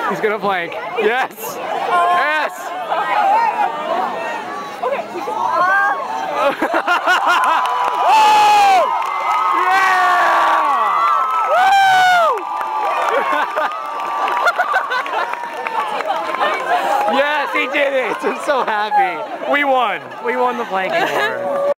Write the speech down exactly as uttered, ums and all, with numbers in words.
He's gonna plank. Yes! Yes! Okay. Oh! Yeah! Woo! Yes, he did it! I'm so happy. We won. We won the planking war.